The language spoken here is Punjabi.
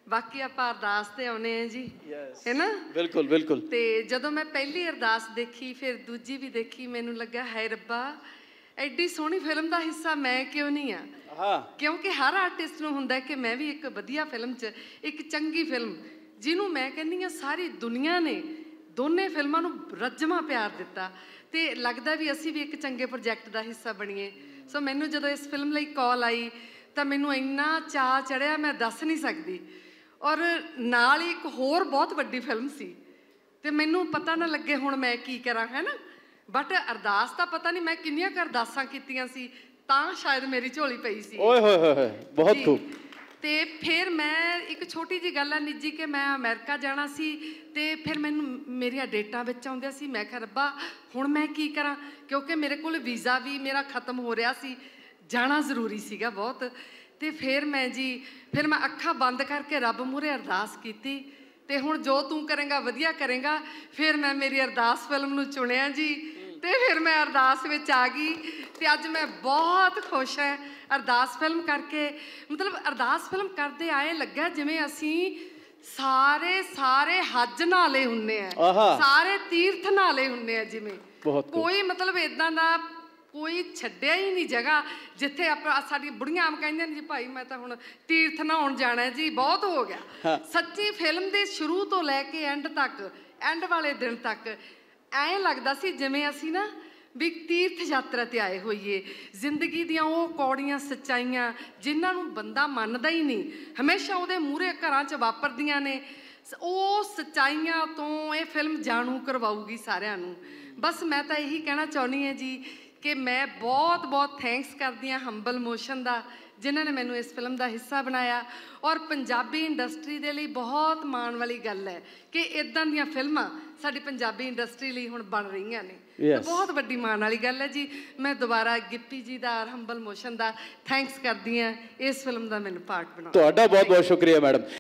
ਬਾਕੀ ਆਪਾਂ ਅਰਦਾਸ ਤੇ ਆਉਨੇ ਆ ਜੀ, ਹੈ ਨਾ? ਬਿਲਕੁਲ ਬਿਲकुल। ਤੇ ਜਦੋਂ ਮੈਂ ਪਹਿਲੀ ਅਰਦਾਸ ਦੇਖੀ, ਫਿਰ ਦੂਜੀ ਵੀ ਦੇਖੀ, ਮੈਨੂੰ ਲੱਗਾ ਹਾਏ ਰੱਬਾ, ਐਡੀ ਸੋਹਣੀ ਫਿਲਮ ਦਾ ਹਿੱਸਾ ਮੈਂ ਕਿਉਂ ਨਹੀਂ ਆ? ਕਿਉਂਕਿ ਹਰ ਆਰਟਿਸਟ ਨੂੰ ਹੁੰਦਾ ਕਿ ਮੈਂ ਵੀ ਇੱਕ ਵਧੀਆ ਫਿਲਮ 'ਚ, ਇੱਕ ਚੰਗੀ ਫਿਲਮ ਜਿਹਨੂੰ ਮੈਂ ਕਹਿੰਦੀ ਹਾਂ ਸਾਰੀ ਦੁਨੀਆ ਨੇ ਦੋਨੇ ਫਿਲਮਾਂ ਨੂੰ ਰੱਜਵਾਂ ਪਿਆਰ ਦਿੱਤਾ, ਤੇ ਲੱਗਦਾ ਵੀ ਅਸੀਂ ਵੀ ਇੱਕ ਚੰਗੇ ਪ੍ਰੋਜੈਕਟ ਦਾ ਹਿੱਸਾ ਬਣੀਏ। ਸੋ ਮੈਨੂੰ ਜਦੋਂ ਇਸ ਫਿਲਮ ਲਈ ਕਾਲ ਆਈ ਤਾਂ ਮੈਨੂੰ ਇੰਨਾ ਚਾਅ ਚੜਿਆ, ਮੈਂ ਦੱਸ ਨਹੀਂ ਸਕਦੀ। ਔਰ ਨਾਲ ਹੀ ਇੱਕ ਹੋਰ ਬਹੁਤ ਵੱਡੀ ਫਿਲਮ ਸੀ, ਤੇ ਮੈਨੂੰ ਪਤਾ ਨਾ ਲੱਗੇ ਹੁਣ ਮੈਂ ਕੀ ਕਰਾਂ, ਹੈ ਨਾ? ਬਟ ਅਰਦਾਸ ਤਾਂ ਪਤਾ ਨਹੀਂ ਮੈਂ ਕਿੰਨੀਆਂ ਕੁ ਅਰਦਾਸਾਂ ਕੀਤੀਆਂ ਸੀ, ਤਾਂ ਸ਼ਾਇਦ ਮੇਰੀ ਝੋਲੀ ਪਈ ਸੀ। ਓਏ ਹੋਏ ਹੋਏ, ਬਹੁਤ ਖੂਬ। ਤੇ ਫਿਰ ਮੈਂ ਇੱਕ ਛੋਟੀ ਜਿਹੀ ਗੱਲ ਆ ਨਿੱਜੀ, ਕਿ ਮੈਂ ਅਮਰੀਕਾ ਜਾਣਾ ਸੀ, ਤੇ ਫਿਰ ਮੈਨੂੰ ਮੇਰੀਆਂ ਡੇਟਾਂ ਵਿੱਚ ਆਉਂਦੀਆਂ ਸੀ। ਮੈਂ ਕਿਹਾ ਰੱਬਾ ਹੁਣ ਮੈਂ ਕੀ ਕਰਾਂ, ਕਿਉਂਕਿ ਮੇਰੇ ਕੋਲ ਵੀਜ਼ਾ ਵੀ ਮੇਰਾ ਖਤਮ ਹੋ ਰਿਹਾ ਸੀ, ਜਾਣਾ ਜ਼ਰੂਰੀ ਸੀਗਾ ਬਹੁਤ। ਤੇ ਫਿਰ ਮੈਂ ਅੱਖਾਂ ਬੰਦ ਕਰਕੇ ਰੱਬ ਮੂਹਰੇ ਅਰਦਾਸ ਕੀਤੀ, ਤੇ ਹੁਣ ਜੋ ਤੂੰ ਕਰੇਂਗਾ ਵਧੀਆ ਕਰੇਂਗਾ। ਫਿਰ ਮੈਂ ਮੇਰੀ ਅਰਦਾਸ ਫਿਲਮ ਨੂੰ ਚੁਣਿਆ ਜੀ, ਤੇ ਫਿਰ ਮੈਂ ਅਰਦਾਸ ਵਿੱਚ ਆ ਗਈ, ਤੇ ਅੱਜ ਮੈਂ ਬਹੁਤ ਖੁਸ਼ ਹਾਂ ਅਰਦਾਸ ਫਿਲਮ ਕਰਕੇ। ਮਤਲਬ ਅਰਦਾਸ ਫਿਲਮ ਕਰਦੇ ਆਏ ਲੱਗਾ ਜਿਵੇਂ ਅਸੀਂ ਸਾਰੇ ਹੱਜ ਨਾਲੇ ਹੁੰਨੇ ਆ, ਸਾਰੇ ਤੀਰਥ ਨਾਲੇ ਹੁੰਨੇ ਆ, ਜਿਵੇਂ ਕੋਈ ਮਤਲਬ ਇਦਾਂ ਦਾ ਕੋਈ ਛੱਡਿਆ ਹੀ ਨਹੀਂ ਜਗ੍ਹਾ ਜਿੱਥੇ ਆਪਾਂ ਸਾਡੀ ਬੁੜੀਆਂ ਆਮ ਕਹਿੰਦੀਆਂ ਨੇ ਜੀ ਭਾਈ ਮੈਂ ਤਾਂ ਹੁਣ ਤੀਰਥ ਨਹਾਉਣ ਜਾਣਾ ਜੀ, ਬਹੁਤ ਹੋ ਗਿਆ। ਸੱਚੀ ਫਿਲਮ ਦੇ ਸ਼ੁਰੂ ਤੋਂ ਲੈ ਕੇ ਐਂਡ ਤੱਕ, ਐਂਡ ਵਾਲੇ ਦਿਨ ਤੱਕ ਐਂ ਲੱਗਦਾ ਸੀ ਜਿਵੇਂ ਅਸੀਂ ਨਾ ਵੀ ਤੀਰਥ ਯਾਤਰਾ ਤੇ ਆਏ ਹੋਈਏ। ਜ਼ਿੰਦਗੀ ਦੀਆਂ ਉਹ ਕੌੜੀਆਂ ਸੱਚਾਈਆਂ ਜਿਨ੍ਹਾਂ ਨੂੰ ਬੰਦਾ ਮੰਨਦਾ ਹੀ ਨਹੀਂ, ਹਮੇਸ਼ਾ ਉਹਦੇ ਮੂਹਰੇ ਘਰਾਂ 'ਚ ਵਾਪਰਦੀਆਂ ਨੇ, ਉਹ ਸੱਚਾਈਆਂ ਤੋਂ ਇਹ ਫਿਲਮ ਜਾਣੂ ਕਰਵਾਊਗੀ ਸਾਰਿਆਂ ਨੂੰ। ਬਸ ਮੈਂ ਤਾਂ ਇਹੀ ਕਹਿਣਾ ਚਾਹੁੰਦੀ ਹਾਂ ਜੀ ਕਿ ਮੈਂ ਬਹੁਤ ਬਹੁਤ ਥੈਂਕਸ ਕਰਦੀ ਹਾਂ ਹੰਬਲ ਮੋਸ਼ਨ ਦਾ, ਜਿਨ੍ਹਾਂ ਨੇ ਮੈਨੂੰ ਇਸ ਫਿਲਮ ਦਾ ਹਿੱਸਾ ਬਣਾਇਆ। ਔਰ ਪੰਜਾਬੀ ਇੰਡਸਟਰੀ ਦੇ ਲਈ ਬਹੁਤ ਮਾਣ ਵਾਲੀ ਗੱਲ ਹੈ ਕਿ ਇੱਦਾਂ ਦੀਆਂ ਫਿਲਮਾਂ ਸਾਡੀ ਪੰਜਾਬੀ ਇੰਡਸਟਰੀ ਲਈ ਹੁਣ ਬਣ ਰਹੀਆਂ ਨੇ, ਬਹੁਤ ਵੱਡੀ ਮਾਣ ਵਾਲੀ ਗੱਲ ਹੈ ਜੀ। ਮੈਂ ਦੁਬਾਰਾ ਗਿੱਪੀ ਜੀ ਦਾ ਔਰ ਹੰਬਲ ਮੋਸ਼ਨ ਦਾ ਥੈਂਕਸ ਕਰਦੀ ਹਾਂ ਇਸ ਫਿਲਮ ਦਾ ਮੈਨੂੰ ਪਾਰਟ ਬਣਾਉਣ। ਤੁਹਾਡਾ ਬਹੁਤ ਬਹੁਤ ਸ਼ੁਕਰੀਆ ਮੈਡਮ।